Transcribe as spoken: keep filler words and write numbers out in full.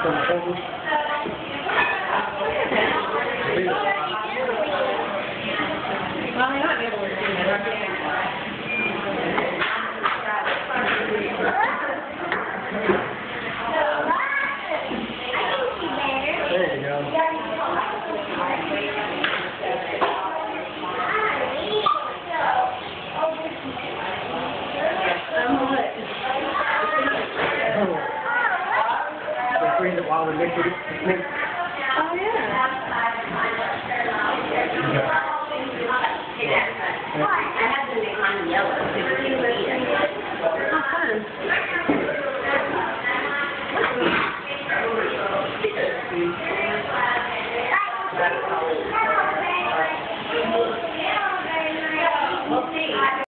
Freeze it while the liquid is mixed. Oh, yeah. I have to make mine yellow so you can eat it. How fun. That's all.